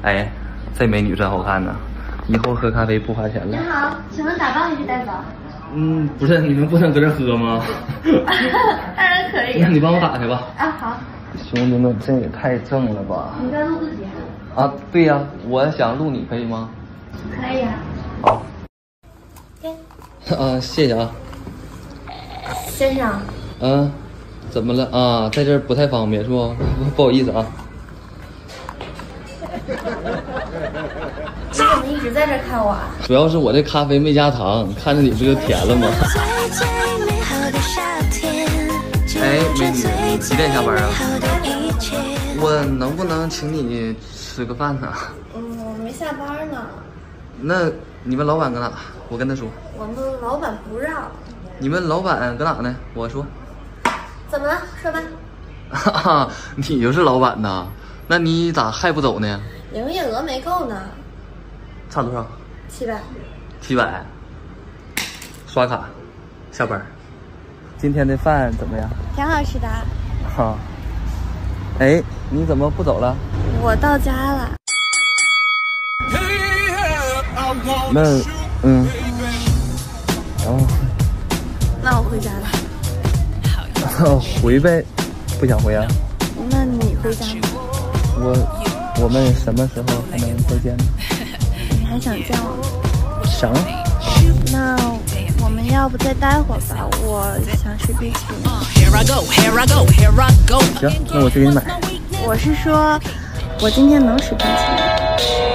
哎，这美女真好看呢，以后喝咖啡不花钱了。 你好，请问打包还是带走？ 不是，你们不能搁这喝吗？ 当然可以。 那你帮我打开吧。 啊，好。 兄弟们，这也太正了吧！ 你在录自己啊，对呀，我想录你，可以吗？ 可以啊。 好。 给。 谢谢啊。 先生。 怎么了啊？在这儿不太方便是不？不好意思啊。 你怎么一直在这看我啊？ 主要是我这咖啡没加糖，看着你不就甜了吗？哎，美女，你几点下班啊？我能不能请你吃个饭呢？ 我没下班呢。 那你们老板搁哪？我跟他说。 我们老板不让。 你们老板搁哪呢？我说。 怎么了？说吧。 哈，你就是老板呐？那你咋还不走呢？ 营业额没够呢。 差多少 ？700。 700。刷卡，下班。今天的饭怎么样？ 挺好吃的。 哈。哎，你怎么不走了？ 我到家了。 那， 那我回家了。 回呗，不想回啊？ 那你回家吗？ 我们什么时候还能再见呢？ 你还想见我？ 想。 那我们要不再待会儿吧？我想吃冰淇淋。 行，那我去给你买。 我是说，我今天能吃冰淇淋。